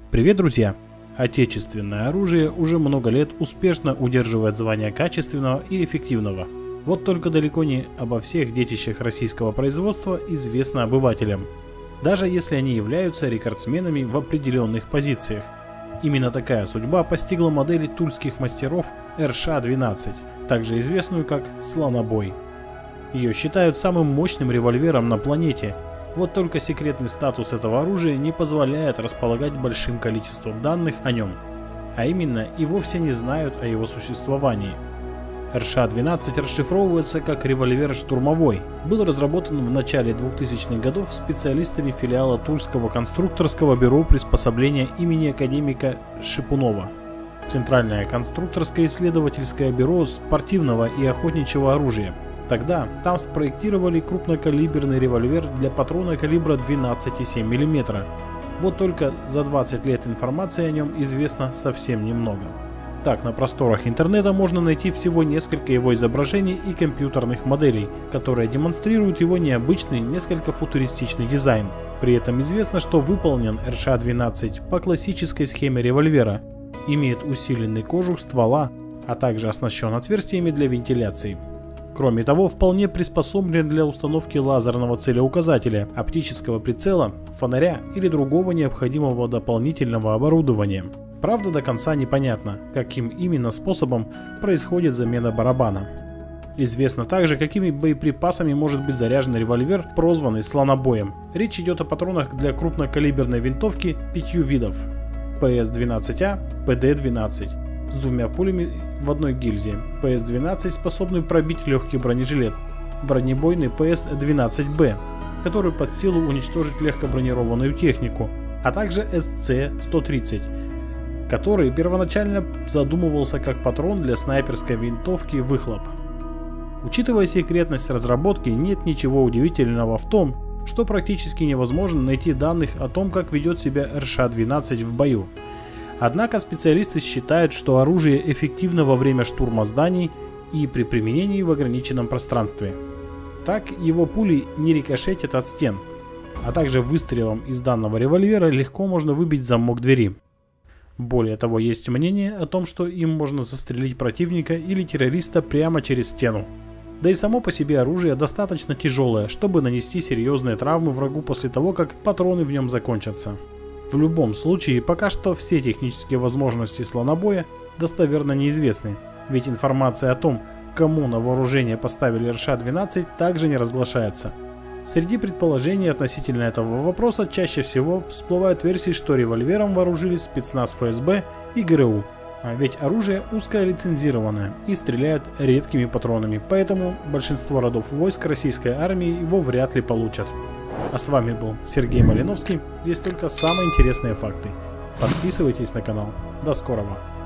Привет, друзья! Отечественное оружие уже много лет успешно удерживает звание качественного и эффективного. Вот только далеко не обо всех детищах российского производства известно обывателям, даже если они являются рекордсменами в определенных позициях. Именно такая судьба постигла модели тульских мастеров РШ-12, также известную как «Слонобой». Ее считают самым мощным револьвером на планете. Вот только секретный статус этого оружия не позволяет располагать большим количеством данных о нем, а именно и вовсе не знают о его существовании. РШ-12 расшифровывается как револьвер штурмовой, был разработан в начале 2000-х годов специалистами филиала Тульского конструкторского бюро приспособления имени академика Шипунова. Центральное конструкторское исследовательское бюро спортивного и охотничьего оружия. Тогда там спроектировали крупнокалиберный револьвер для патрона калибра 12,7 мм. Вот только за 20 лет информации о нем известно совсем немного. Так, на просторах интернета можно найти всего несколько его изображений и компьютерных моделей, которые демонстрируют его необычный, несколько футуристичный дизайн. При этом известно, что выполнен РШ-12 по классической схеме револьвера, имеет усиленный кожух ствола, а также оснащен отверстиями для вентиляции. Кроме того, вполне приспособлен для установки лазерного целеуказателя, оптического прицела, фонаря или другого необходимого дополнительного оборудования. Правда, до конца непонятно, каким именно способом происходит замена барабана. Известно также, какими боеприпасами может быть заряжен револьвер, прозванный «Слонобоем». Речь идет о патронах для крупнокалиберной винтовки 5 видов: ПС-12А, ПД-12. С двумя пулями в одной гильзе, ПС-12, способный пробить легкий бронежилет, бронебойный ПС-12Б, который под силу уничтожить легкобронированную технику, а также СЦ-130, который первоначально задумывался как патрон для снайперской винтовки «Выхлоп». Учитывая секретность разработки, нет ничего удивительного в том, что практически невозможно найти данных о том, как ведет себя РШ-12 в бою. Однако специалисты считают, что оружие эффективно во время штурма зданий и при применении в ограниченном пространстве. Так его пули не рикошетят от стен, а также выстрелом из данного револьвера легко можно выбить замок двери. Более того, есть мнение о том, что им можно застрелить противника или террориста прямо через стену. Да и само по себе оружие достаточно тяжелое, чтобы нанести серьезные травмы врагу после того, как патроны в нем закончатся. В любом случае, пока что все технические возможности слонобоя достоверно неизвестны, ведь информация о том, кому на вооружение поставили РШ-12, также не разглашается. Среди предположений относительно этого вопроса чаще всего всплывают версии, что револьвером вооружились спецназ ФСБ и ГРУ, ведь оружие узколицензированное и стреляет редкими патронами, поэтому большинство родов войск российской армии его вряд ли получат. А с вами был Сергей Малиновский, здесь только самые интересные факты. Подписывайтесь на канал. До скорого!